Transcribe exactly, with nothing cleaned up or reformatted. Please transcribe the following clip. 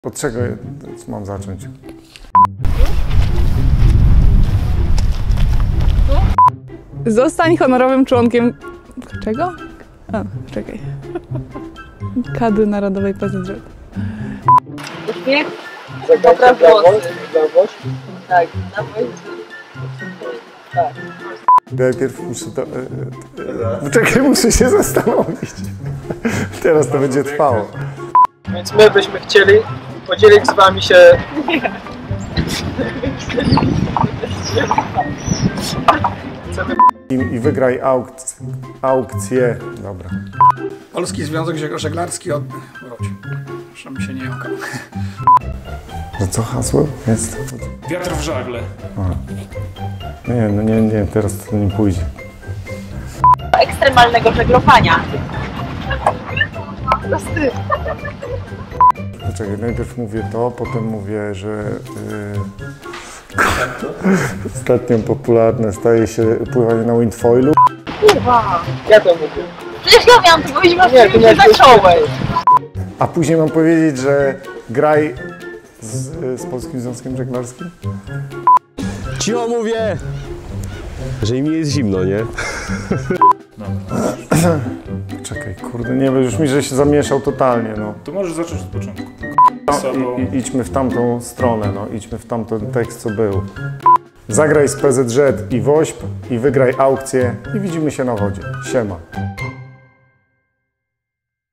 Od czego mam zacząć? Zostań honorowym członkiem... Czego? A, czekaj. Kadry Narodowej P Z Z. Uśmiech, dobra włosy. Tak, na włosy. Tak. Najpierw muszę to... E, e, czekaj, muszę się zastanowić. Teraz to będzie trwało. Więc my byśmy chcieli podzielić z wami się... Chcemy... I, i wygraj aukc aukcję. Dobra. Polski Związek Żeglarski od... Wróć. Proszę mi się nie jąkał. No co hasło jest? Wiatr w żagle. Aha. Nie, no nie, nie, teraz to nie pójdzie. Ekstremalnego żeglowania. Prosty. Poczekaj, najpierw mówię to, potem mówię, że yy, ostatnio popularne staje się pływanie na windfoilu. Kurwa. Ja to mówię. Przecież ja miałam to powiedzieć, masz Nie, ty nie miałeś zacząłeś. A później mam powiedzieć, że graj z, z Polskim Związkiem Żeglarskim? Cicho mówię, że im nie jest zimno, nie? Czekaj, kurde, nie wiem, już mi, że się zamieszał totalnie, no. To możesz zacząć od początku. No i, i, idźmy w tamtą stronę, no, idźmy w tamten tekst, co był. Zagraj z P Z Z i WOŚP i wygraj aukcję i widzimy się na wodzie. Siema.